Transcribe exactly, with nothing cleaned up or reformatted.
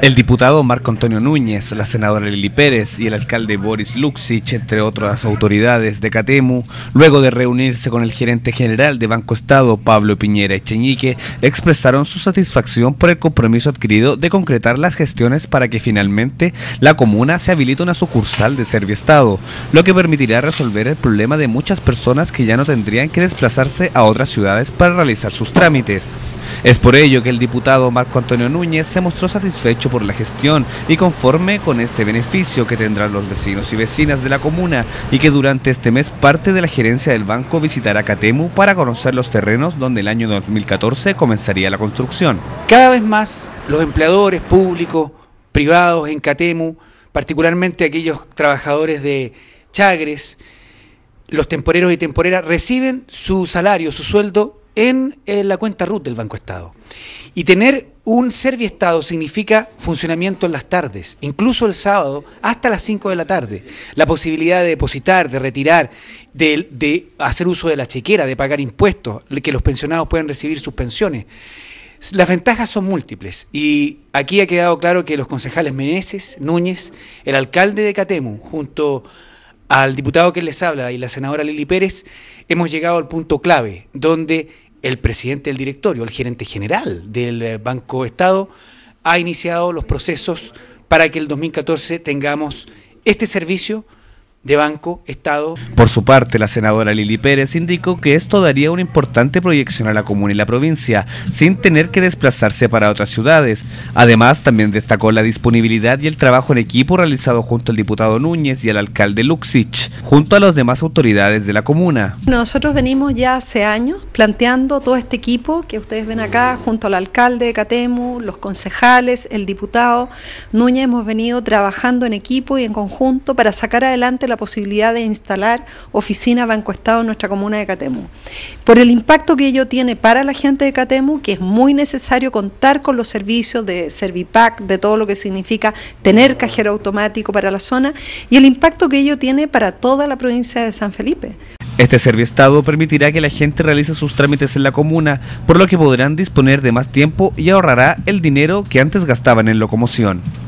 El diputado Marco Antonio Núñez, la senadora Lili Pérez y el alcalde Boris Luksich, entre otras autoridades de Catemu, luego de reunirse con el gerente general de Banco Estado, Pablo Piñera Echeñique, expresaron su satisfacción por el compromiso adquirido de concretar las gestiones para que finalmente la comuna se habilite una sucursal de Serviestado, lo que permitirá resolver el problema de muchas personas que ya no tendrían que desplazarse a otras ciudades para realizar sus trámites. Es por ello que el diputado Marco Antonio Núñez se mostró satisfecho por la gestión y conforme con este beneficio que tendrán los vecinos y vecinas de la comuna, y que durante este mes parte de la gerencia del banco visitará Catemu para conocer los terrenos donde el año dos mil catorce comenzaría la construcción. Cada vez más los empleadores públicos, privados en Catemu, particularmente aquellos trabajadores de Chagres, los temporeros y temporeras, reciben su salario, su sueldo en, en la cuenta R U T del Banco Estado. Y tener un Serviestado significa funcionamiento en las tardes, incluso el sábado hasta las cinco de la tarde. La posibilidad de depositar, de retirar, de, de hacer uso de la chequera, de pagar impuestos, que los pensionados pueden recibir sus pensiones. Las ventajas son múltiples y aquí ha quedado claro que los concejales Meneses, Núñez, el alcalde de Catemu, junto al diputado que les habla y la senadora Lili Pérez, hemos llegado al punto clave, donde el presidente del directorio, el gerente general del Banco Estado, ha iniciado los procesos para que el dos mil catorce tengamos este servicio de Banco Estado. Por su parte, la senadora Lili Pérez indicó que esto daría una importante proyección a la comuna y la provincia, sin tener que desplazarse para otras ciudades. Además, también destacó la disponibilidad y el trabajo en equipo realizado junto al diputado Núñez y al alcalde Luksich, junto a las demás autoridades de la comuna. Nosotros venimos ya hace años planteando todo este equipo que ustedes ven acá, junto al alcalde de Catemu, los concejales, el diputado Núñez, hemos venido trabajando en equipo y en conjunto para sacar adelante la la posibilidad de instalar oficina Banco Estado en nuestra comuna de Catemu. Por el impacto que ello tiene para la gente de Catemu, que es muy necesario contar con los servicios de Servipack, de todo lo que significa tener cajero automático para la zona, y el impacto que ello tiene para toda la provincia de San Felipe. Este Serviestado permitirá que la gente realice sus trámites en la comuna, por lo que podrán disponer de más tiempo y ahorrará el dinero que antes gastaban en locomoción.